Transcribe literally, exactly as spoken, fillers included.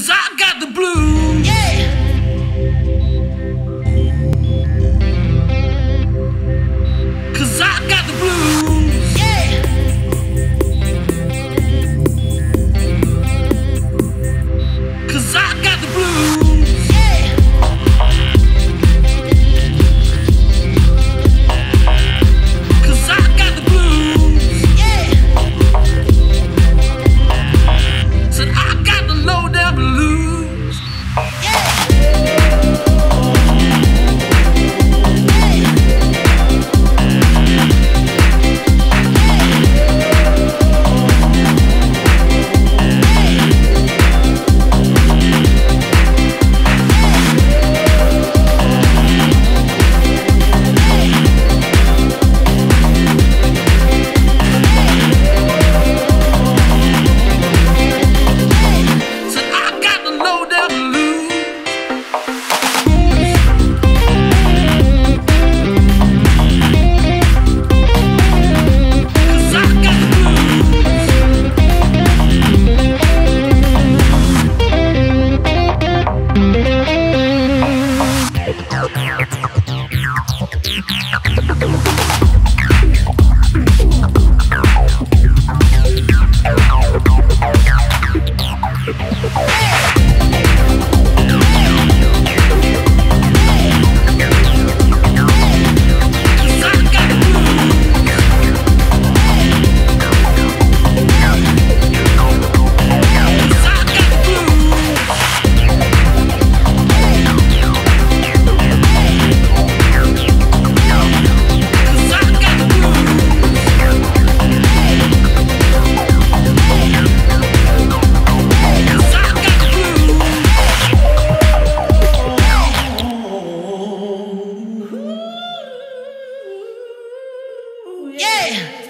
'Cause I got the blues. Yeah. 'Cause I got the blues. Yeah. 'Cause I got the blues. Yeah. 'Cause I got the blues. Yeah. Said I got the low down blues. Yeah.